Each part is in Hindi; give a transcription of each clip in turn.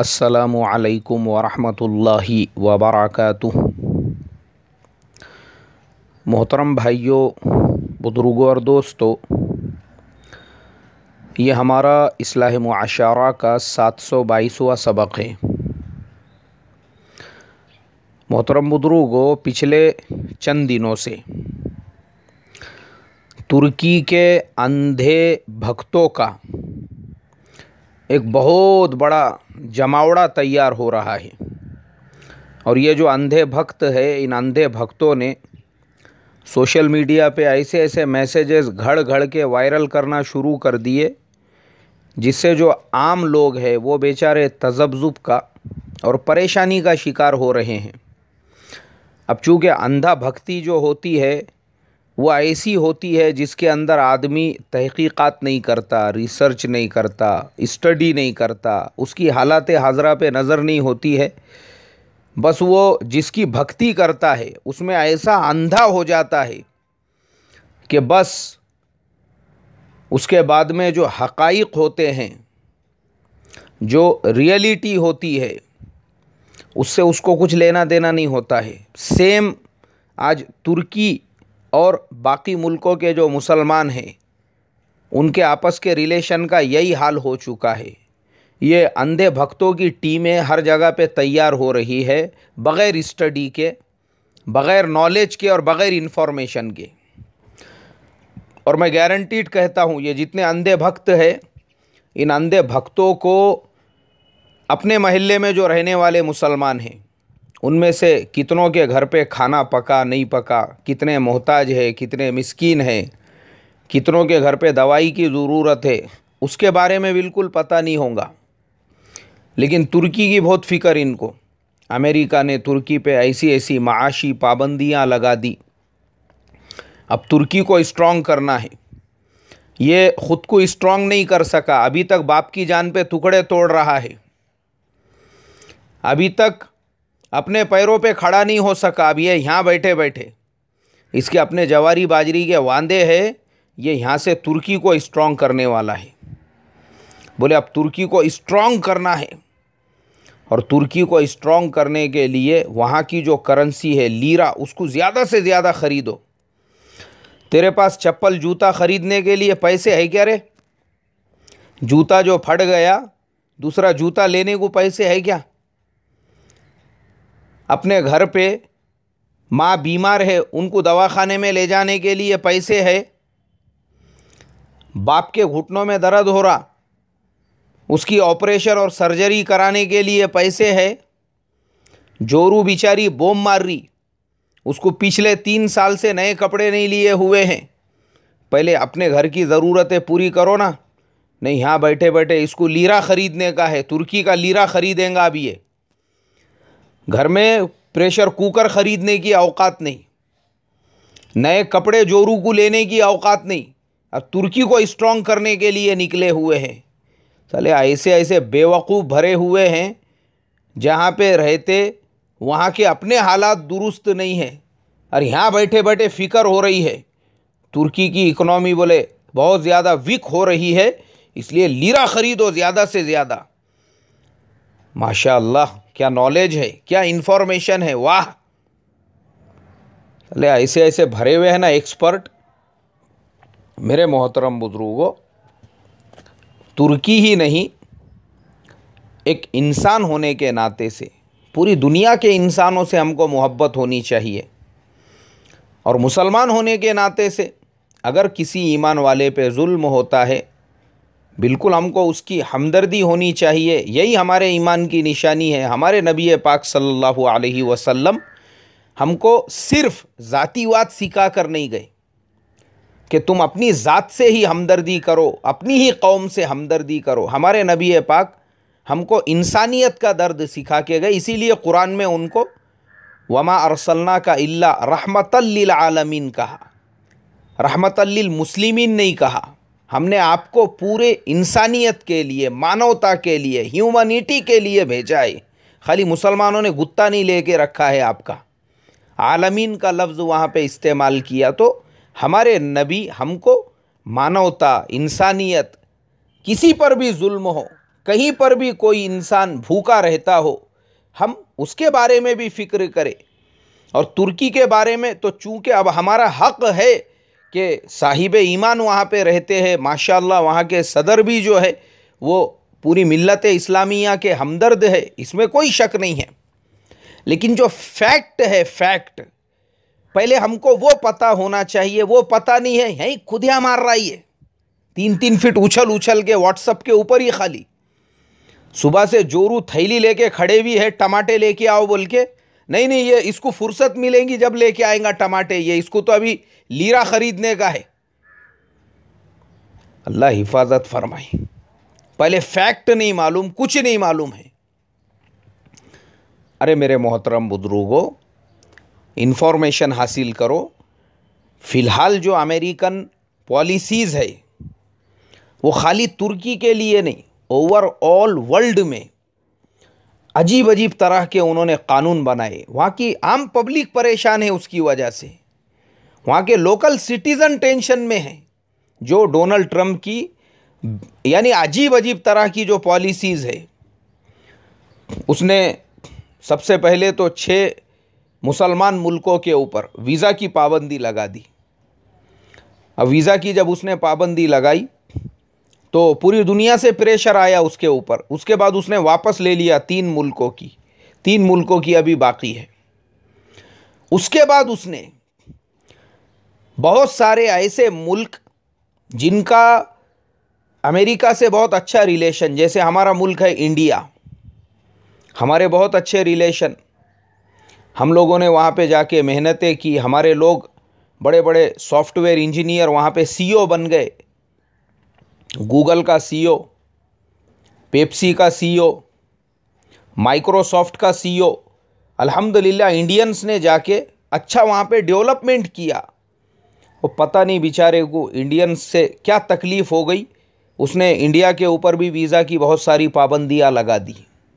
अस्सलामु अलैकुम वरहमतुल्लाहि वबरकातुहू। मोहतरम भाइयों, बुज़ुर्गों और दोस्तों, ये हमारा इस्लाह मुआशरा का 722वां सबक है। मोहतरम बुज़ुर्गों, पिछले चंद दिनों से तुर्की के अंधे भक्तों का एक बहुत बड़ा जमावड़ा तैयार हो रहा है। और ये जो अंधे भक्त है, इन अंधे भक्तों ने सोशल मीडिया पे ऐसे ऐसे मैसेजेस घड़ घड़ के वायरल करना शुरू कर दिए, जिससे जो आम लोग हैं वो बेचारे तज़ब्ज़ुब का और परेशानी का शिकार हो रहे हैं। अब चूँकि अंधा भक्ति जो होती है वो ऐसी होती है जिसके अंदर आदमी तहकीकात नहीं करता, रिसर्च नहीं करता, स्टडी नहीं करता, उसकी हालात हाज़रा पे नज़र नहीं होती है। बस वो जिसकी भक्ति करता है उसमें ऐसा अंधा हो जाता है कि बस उसके बाद में जो हक़ाइक़ होते हैं, जो रियलिटी होती है, उससे उसको कुछ लेना देना नहीं होता है। सेम आज तुर्की और बाकी मुल्कों के जो मुसलमान हैं उनके आपस के रिलेशन का यही हाल हो चुका है। ये अंधे भक्तों की टीमें हर जगह पे तैयार हो रही है, बग़ैर स्टडी के, बग़ैर नॉलेज के और बग़ैर इन्फॉर्मेशन के। और मैं गारंटीड कहता हूँ, ये जितने अंधे भक्त हैं, इन अंधे भक्तों को अपने महल्ले में जो रहने वाले मुसलमान हैं उनमें से कितनों के घर पे खाना पका नहीं पका, कितने मोहताज है, कितने मिस्कीन हैं, कितनों के घर पे दवाई की ज़रूरत है, उसके बारे में बिल्कुल पता नहीं होगा। लेकिन तुर्की की बहुत फ़िक्र इनको। अमेरिका ने तुर्की पे ऐसी ऐसी माशी पाबंदियां लगा दी। अब तुर्की को स्ट्रॉन्ग करना है। ये ख़ुद को स्ट्रॉन्ग नहीं कर सका, अभी तक बाप की जान पे टुकड़े तोड़ रहा है, अभी तक अपने पैरों पे खड़ा नहीं हो सका। अब ये यहाँ बैठे बैठे इसके अपने जवारी बाजरी के वांदे हैं, ये यहाँ से तुर्की को स्ट्रॉन्ग करने वाला है। बोले अब तुर्की को स्ट्रॉन्ग करना है, और तुर्की को स्ट्रॉन्ग करने के लिए वहाँ की जो करेंसी है लीरा, उसको ज़्यादा से ज़्यादा ख़रीदो। तेरे पास चप्पल जूता ख़रीदने के लिए पैसे है क्या रे? जूता जो फट गया, दूसरा जूता लेने को पैसे है क्या? अपने घर पे माँ बीमार है, उनको दवाखाने में ले जाने के लिए पैसे है? बाप के घुटनों में दर्द हो रहा, उसकी ऑपरेशन और सर्जरी कराने के लिए पैसे है? जोरू बेचारी बोम मार रही, उसको पिछले 3 साल से नए कपड़े नहीं लिए हुए हैं। पहले अपने घर की ज़रूरतें पूरी करो ना। नहीं, यहाँ बैठे बैठे इसको लीरा ख़रीदने का है, तुर्की का लीरा ख़रीदेंगा। अब ये घर में प्रेशर कुकर ख़रीदने की औकात नहीं, नए कपड़े जोरू को लेने की औकात नहीं। अब तुर्की को स्ट्रॉन्ग करने के लिए निकले हुए हैं। चले ऐसे ऐसे बेवकूफ़ भरे हुए हैं, जहाँ पे रहते वहाँ के अपने हालात दुरुस्त नहीं है, और यहाँ बैठे बैठे फ़िक्र हो रही है तुर्की की इकनॉमी बोले बहुत ज़्यादा वीक हो रही है, इसलिए लीरा ख़रीदो ज़्यादा से ज़्यादा। माशाअल्लाह, क्या नॉलेज है, क्या इन्फॉर्मेशन है, वाह। चले ऐसे ऐसे भरे हुए हैं ना एक्सपर्ट। मेरे मोहतरम बुजुर्गों, तुर्की ही नहीं, एक इंसान होने के नाते से पूरी दुनिया के इंसानों से हमको मोहब्बत होनी चाहिए। और मुसलमान होने के नाते से अगर किसी ईमान वाले पे जुल्म होता है, बिल्कुल हमको उसकी हमदर्दी होनी चाहिए। यही हमारे ईमान की निशानी है। हमारे नबी पाक सल्लल्लाहु अलैहि वसल्लम हमको सिर्फ़ ज़ातीवाद सिखा कर नहीं गए कि तुम अपनी ज़ात से ही हमदर्दी करो, अपनी ही कौम से हमदर्दी करो। हमारे नबी पाक हमको इंसानियत का दर्द सिखा के गए। इसीलिए कुरान में उनको वमा अरसलना का इल्ला रहमतल लिल आलमीन कहा, रहमतल लिल मुस्लिमीन नहीं कहा। हमने आपको पूरे इंसानियत के लिए, मानवता के लिए, ह्यूमनिटी के लिए भेजा है। खाली मुसलमानों ने गुत्ता नहीं लेके रखा है आपका। आलमीन का लफ्ज़ वहाँ पे इस्तेमाल किया। तो हमारे नबी हमको मानवता, इंसानियत, किसी पर भी जुल्म हो, कहीं पर भी कोई इंसान भूखा रहता हो, हम उसके बारे में भी फिक्र करें। और तुर्की के बारे में तो चूँकि अब हमारा हक़ है कि साहिब ईमान वहाँ पे रहते हैं, माशाअल्लाह वहाँ के सदर भी जो है वो पूरी मिल्लत इस्लामिया के हमदर्द है, इसमें कोई शक नहीं है। लेकिन जो फैक्ट है, फैक्ट पहले हमको वो पता होना चाहिए। वो पता नहीं है, यही खुदिया मार रही है 3-3 फीट उछल उछल के व्हाट्सअप के ऊपर ही खाली। सुबह से जोरू थैली लेके खड़े भी है, टमाटे लेके आओ बोल के। नहीं नहीं, ये इसको फुर्सत मिलेंगी जब लेके आएगा टमाटे, ये इसको तो अभी लीरा खरीदने का है। अल्लाह हिफाजत फरमाए। पहले फैक्ट नहीं मालूम, कुछ नहीं मालूम है। अरे मेरे मोहतरम बुजुर्गों, इंफॉर्मेशन हासिल करो। फ़िलहाल जो अमेरिकन पॉलिसीज़ है वो खाली तुर्की के लिए नहीं, ओवरऑल वर्ल्ड में अजीब अजीब तरह के उन्होंने कानून बनाए। वहाँ की आम पब्लिक परेशान है उसकी वजह से। वहाँ के लोकल सिटीज़न टेंशन में हैं। जो डोनाल्ड ट्रंप की यानी अजीब अजीब तरह की जो पॉलिसीज़ है, उसने सबसे पहले तो 6 मुसलमान मुल्कों के ऊपर वीज़ा की पाबंदी लगा दी। अब वीज़ा की जब उसने पाबंदी लगाई तो पूरी दुनिया से प्रेशर आया उसके ऊपर। उसके बाद उसने वापस ले लिया 3 मुल्कों की, 3 मुल्कों की अभी बाकी है। उसके बाद उसने बहुत सारे ऐसे मुल्क जिनका अमेरिका से बहुत अच्छा रिलेशन, जैसे हमारा मुल्क है इंडिया, हमारे बहुत अच्छे रिलेशन, हम लोगों ने वहाँ पे जाके मेहनतें की। हमारे लोग बड़े बड़े सॉफ्टवेयर इंजीनियर वहाँ पे सीईओ बन गए। गूगल का सीईओ, पेप्सी का सीईओ, माइक्रोसॉफ्ट का सीईओ, अल्हम्दुलिल्लाह इंडियंस ने जाके अच्छा वहाँ पे डेवलपमेंट किया। वो पता नहीं बेचारे को इंडियंस से क्या तकलीफ़ हो गई, उसने इंडिया के ऊपर भी वीज़ा की बहुत सारी पाबंदियाँ लगा दी।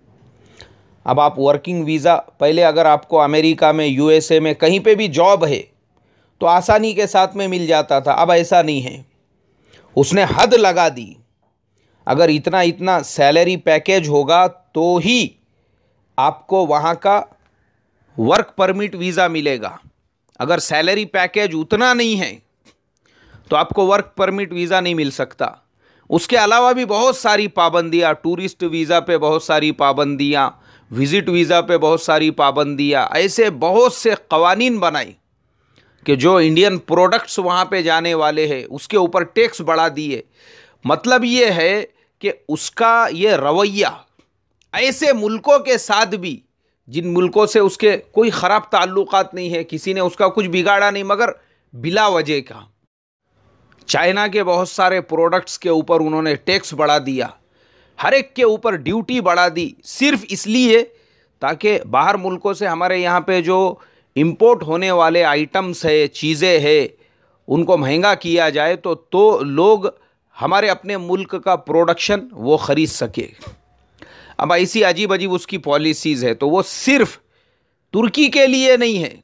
अब आप वर्किंग वीज़ा, पहले अगर आपको अमेरिका में, यूएसए में कहीं पे भी जॉब है तो आसानी के साथ में मिल जाता था, अब ऐसा नहीं है। उसने हद लगा दी। अगर इतना इतना सैलरी पैकेज होगा तो ही आपको वहाँ का वर्क परमिट वीज़ा मिलेगा। अगर सैलरी पैकेज उतना नहीं है तो आपको वर्क परमिट वीज़ा नहीं मिल सकता। उसके अलावा भी बहुत सारी पाबंदियाँ, टूरिस्ट वीज़ा पे बहुत सारी पाबंदियाँ, विज़िट वीज़ा पे बहुत सारी पाबंदियाँ, ऐसे बहुत से कवानीन बनाए कि जो इंडियन प्रोडक्ट्स वहाँ पे जाने वाले हैं उसके ऊपर टैक्स बढ़ा दिए। मतलब ये है कि उसका ये रवैया ऐसे मुल्कों के साथ भी जिन मुल्कों से उसके कोई ख़राब ताल्लुकात नहीं है, किसी ने उसका कुछ बिगाड़ा नहीं, मगर बिला वजह का चाइना के बहुत सारे प्रोडक्ट्स के ऊपर उन्होंने टैक्स बढ़ा दिया, हर एक के ऊपर ड्यूटी बढ़ा दी, सिर्फ इसलिए ताकि बाहर मुल्कों से हमारे यहाँ पे जो इंपोर्ट होने वाले आइटम्स है, चीज़ें है, उनको महंगा किया जाए तो लोग हमारे अपने मुल्क का प्रोडक्शन वो ख़रीद सके। अब ऐसी अजीब अजीब उसकी पॉलिसीज़ है। तो वो सिर्फ तुर्की के लिए नहीं है,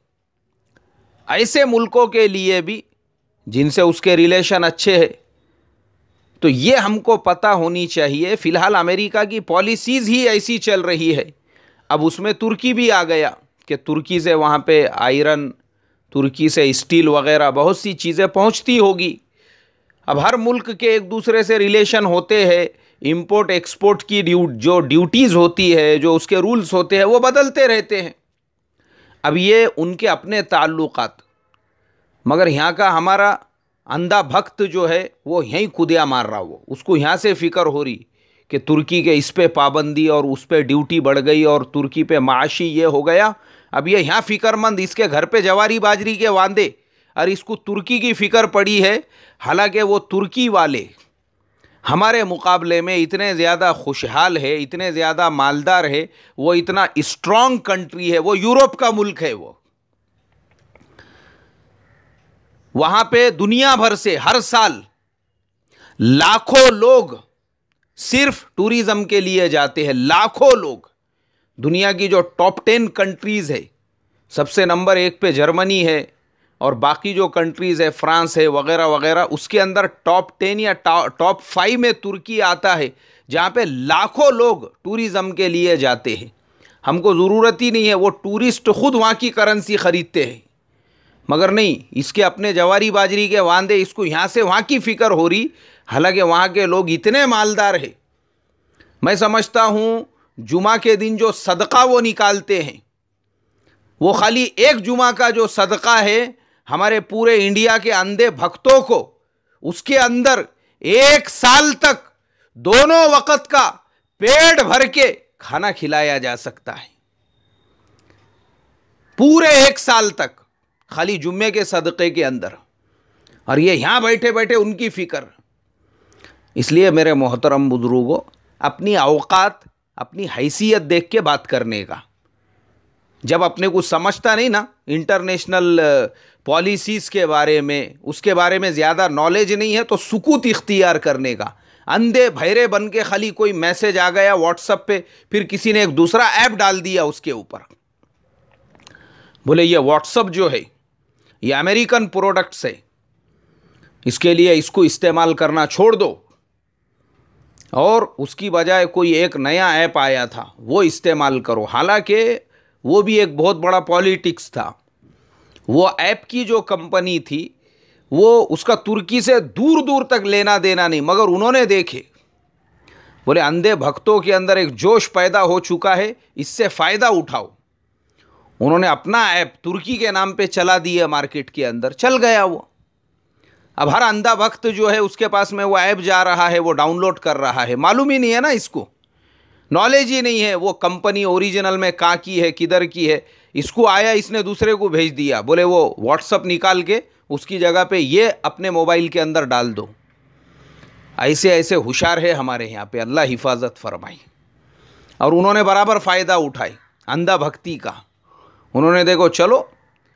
ऐसे मुल्कों के लिए भी जिनसे उसके रिलेशन अच्छे हैं। तो ये हमको पता होनी चाहिए। फ़िलहाल अमेरिका की पॉलिसीज़ ही ऐसी चल रही है। अब उसमें तुर्की भी आ गया कि तुर्की से वहाँ पे आयरन, तुर्की से स्टील वग़ैरह बहुत सी चीज़ें पहुँचती होगी। अब हर मुल्क के एक दूसरे से रिलेशन होते हैं, इंपोर्ट एक्सपोर्ट की जो ड्यूटीज़ होती है, जो उसके रूल्स होते हैं, वो बदलते रहते हैं। अब ये उनके अपने ताल्लुकात, मगर यहाँ का हमारा अंधा भक्त जो है वो यहीं खुदिया मार रहा, वो उसको यहाँ से फ़िक्र हो रही कि तुर्की के इस पे पाबंदी और उस पे ड्यूटी बढ़ गई और तुर्की पे माशी ये हो गया। अब ये यहाँ फ़िक्रमंद, इसके घर पे जवारी बाजरी के वांदे, और इसको तुर्की की फ़िक्र पड़ी है। हालांकि वो तुर्की वाले हमारे मुकाबले में इतने ज़्यादा खुशहाल है, इतने ज़्यादा मालदार है, वो इतना स्ट्रॉन्ग कंट्री है, वो यूरोप का मुल्क है। वो वहाँ पे दुनिया भर से हर साल लाखों लोग सिर्फ टूरिज़्म के लिए जाते हैं, लाखों लोग। दुनिया की जो टॉप 10 कंट्रीज़ है, सबसे नंबर 1 पे जर्मनी है और बाकी जो कंट्रीज़ है, फ्रांस है वगैरह वगैरह, उसके अंदर टॉप 10 या टॉप 5 में तुर्की आता है, जहाँ पे लाखों लोग टूरिज़्म के लिए जाते हैं। हमको ज़रूरत ही नहीं है, वो टूरिस्ट खुद वहाँ की करेंसी ख़रीदते हैं। मगर नहीं, इसके अपने जवारी बाजरी के वांदे, इसको यहाँ से वहाँ की फ़िक्र हो रही, हालांकि वहाँ के लोग इतने मालदार हैं। मैं समझता हूँ जुमा के दिन जो सदका वो निकालते हैं, वो खाली एक जुमा का जो सदका है हमारे पूरे इंडिया के अंधे भक्तों को, उसके अंदर 1 साल तक दोनों वक्त का पेट भर के खाना खिलाया जा सकता है। पूरे 1 साल तक खाली जुम्मे के सदक़े के अंदर, और ये यहां बैठे बैठे उनकी फिक्र। इसलिए मेरे मोहतरम बुजुर्गों, अपनी औकात, अपनी हैसियत देख के बात करने का। जब अपने को समझता नहीं ना इंटरनेशनल पॉलिसीज़ के बारे में, उसके बारे में ज़्यादा नॉलेज नहीं है, तो सुकूत इख्तियार करने का। अंधे भैरे बन के खाली कोई मैसेज आ गया व्हाट्सएप पे, फिर किसी ने एक दूसरा ऐप डाल दिया उसके ऊपर, बोले ये व्हाट्सएप जो है ये अमेरिकन प्रोडक्ट्स है, इसके लिए इसको इस्तेमाल करना छोड़ दो, और उसकी बजाय कोई एक नया ऐप आया था वो इस्तेमाल करो। हालांकि वो भी एक बहुत बड़ा पॉलिटिक्स था। वो ऐप की जो कंपनी थी वो, उसका तुर्की से दूर दूर तक लेना देना नहीं, मगर उन्होंने देखे, बोले अंधे भक्तों के अंदर एक जोश पैदा हो चुका है, इससे फ़ायदा उठाओ। उन्होंने अपना ऐप तुर्की के नाम पे चला दिया, मार्केट के अंदर चल गया वो। अब हर अंधा भक्त जो है उसके पास में वो ऐप जा रहा है, वो डाउनलोड कर रहा है, मालूम ही नहीं है ना, इसको नॉलेज ही नहीं है वो कंपनी ओरिजिनल में कहाँ की है, किधर की है। इसको आया, इसने दूसरे को भेज दिया, बोले वो व्हाट्सअप निकाल के उसकी जगह पे ये अपने मोबाइल के अंदर डाल दो। ऐसे ऐसे होशियार है हमारे यहाँ पे, अल्लाह हिफाजत फरमाई। और उन्होंने बराबर फ़ायदा उठाई अंधा भक्ति का। उन्होंने देखो, चलो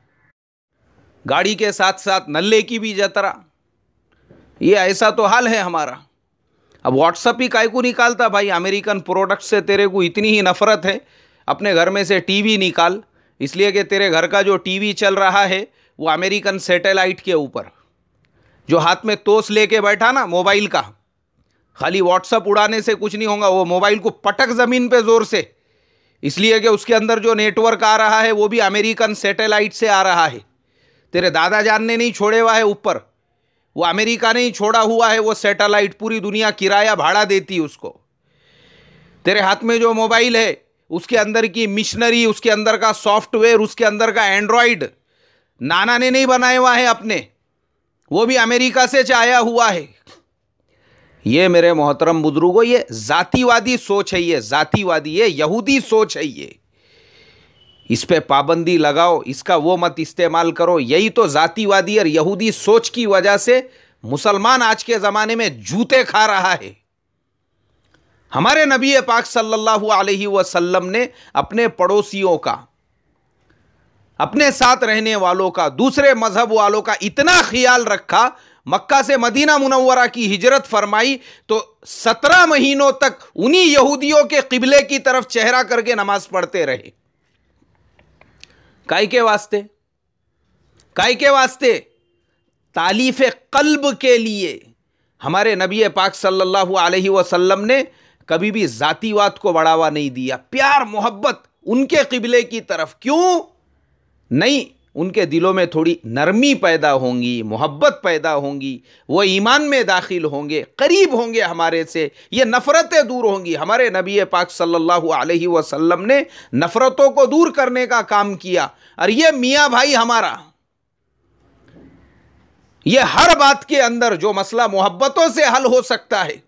गाड़ी के साथ साथ नल्ले की भी जतरा, ये ऐसा तो हाल है हमारा। अब व्हाट्सअप ही काय को निकालता भाई, अमेरिकन प्रोडक्ट से तेरे को इतनी ही नफ़रत है, अपने घर में से टीवी निकाल, इसलिए कि तेरे घर का जो टीवी चल रहा है वो अमेरिकन सैटेलाइट के ऊपर, जो हाथ में तोस लेके बैठा ना मोबाइल का, खाली व्हाट्सअप उड़ाने से कुछ नहीं होगा, वो मोबाइल को पटक ज़मीन पे ज़ोर से, इसलिए कि उसके अंदर जो नेटवर्क आ रहा है वो भी अमेरिकन सैटेलाइट से आ रहा है। तेरे दादा जान ने नहीं छोड़े हुआ है ऊपर, वो अमेरिका ने ही छोड़ा हुआ है वो सैटेलाइट, पूरी दुनिया किराया भाड़ा देती है उसको। तेरे हाथ में जो मोबाइल है उसके अंदर की मिशनरी, उसके अंदर का सॉफ्टवेयर, उसके अंदर का एंड्रॉयड नाना ने नहीं बनाया हुआ है अपने, वो भी अमेरिका से आया हुआ है। ये मेरे मोहतरम बुजुर्गों, ये जातिवादी सोच है, ये जातिवादी, ये यहूदी सोच है। ये इस पे पाबंदी लगाओ, इसका वो मत इस्तेमाल करो, यही तो जातिवादी और यहूदी सोच की वजह से मुसलमान आज के ज़माने में जूते खा रहा है। हमारे नबी पाक सल्लल्लाहु अलैहि वसल्लम ने अपने पड़ोसियों का, अपने साथ रहने वालों का, दूसरे मजहब वालों का इतना ख्याल रखा। मक्का से मदीना मुनव्वरा की हिजरत फरमाई तो 17 महीनों तक उन्हीं यहूदियों के किबले की तरफ चेहरा करके नमाज पढ़ते रहे। काय के वास्ते? काय के वास्ते? तालीफ कल्ब के लिए। हमारे नबी पाक सल्लल्लाहु अलैहि वसल्लम ने कभी भी जातिवाद को बढ़ावा नहीं दिया। प्यार मोहब्बत उनके किबले की तरफ। क्यों नहीं? उनके दिलों में थोड़ी नरमी पैदा होंगी, मोहब्बत पैदा होंगी, वो ईमान में दाखिल होंगे, करीब होंगे हमारे से, ये नफ़रतें दूर होंगी। हमारे नबी पाक सल्लल्लाहु अलैहि वसल्लम ने नफ़रतों को दूर करने का काम किया। और ये मियाँ भाई हमारा, ये हर बात के अंदर जो मसला मोहब्बतों से हल हो सकता है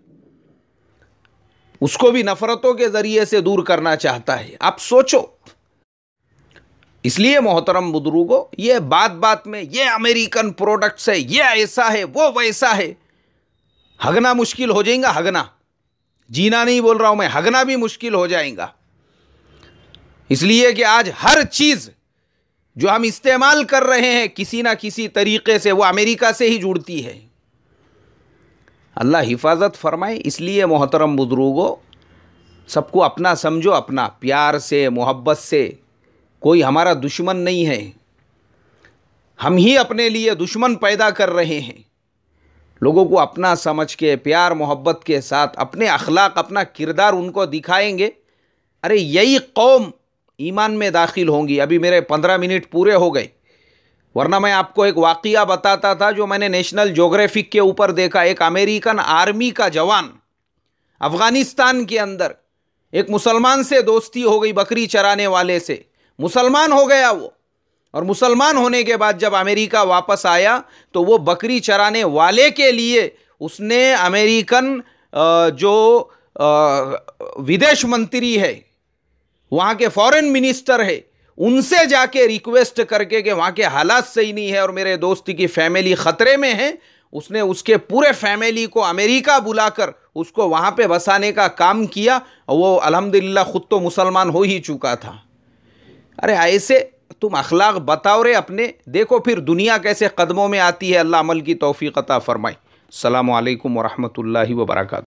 उसको भी नफ़रतों के ज़रिए से दूर करना चाहता है। आप सोचो। इसलिए मोहतरम बुजुर्गों, ये बात बात में ये अमेरिकन प्रोडक्ट्स है, ये ऐसा है, वो वैसा है, हगना मुश्किल हो जाएगा। हगना, जीना नहीं बोल रहा हूं मैं, हगना भी मुश्किल हो जाएगा। इसलिए कि आज हर चीज़ जो हम इस्तेमाल कर रहे हैं किसी ना किसी तरीके से वो अमेरिका से ही जुड़ती है। अल्लाह हिफाजत फरमाए। इसलिए मोहतरम बुजुर्गों, सबको अपना समझो, अपना प्यार से, मोहब्बत से। कोई हमारा दुश्मन नहीं है। हम ही अपने लिए दुश्मन पैदा कर रहे हैं। लोगों को अपना समझ के प्यार मोहब्बत के साथ अपने अखलाक अपना किरदार उनको दिखाएंगे, अरे यही कौम ईमान में दाखिल होंगी। अभी मेरे 15 मिनट पूरे हो गए, वरना मैं आपको एक वाक़िया बताता था जो मैंने नेशनल ज्योग्राफिक के ऊपर देखा। एक अमेरिकन आर्मी का जवान अफ़गानिस्तान के अंदर एक मुसलमान से दोस्ती हो गई, बकरी चराने वाले से मुसलमान हो गया वो। और मुसलमान होने के बाद जब अमेरिका वापस आया तो वो बकरी चराने वाले के लिए उसने अमेरिकन जो विदेश मंत्री है, वहाँ के फॉरेन मिनिस्टर है, उनसे जाके रिक्वेस्ट करके कि वहाँ के हालात सही नहीं है और मेरे दोस्त की फैमिली ख़तरे में है, उसने उसके पूरे फैमिली को अमेरिका बुलाकर उसको वहाँ पे बसाने का काम किया। और वो अल्हम्दुलिल्लाह ख़ुद तो मुसलमान हो ही चुका था। अरे ऐसे तुम अखलाक बताओ रे अपने, देखो फिर दुनिया कैसे कदमों में आती है। अल्लाह अमल की तौफीक अता फरमाए। अस्सलामु अलैकुम व रहमतुल्लाहि व बरकातहू।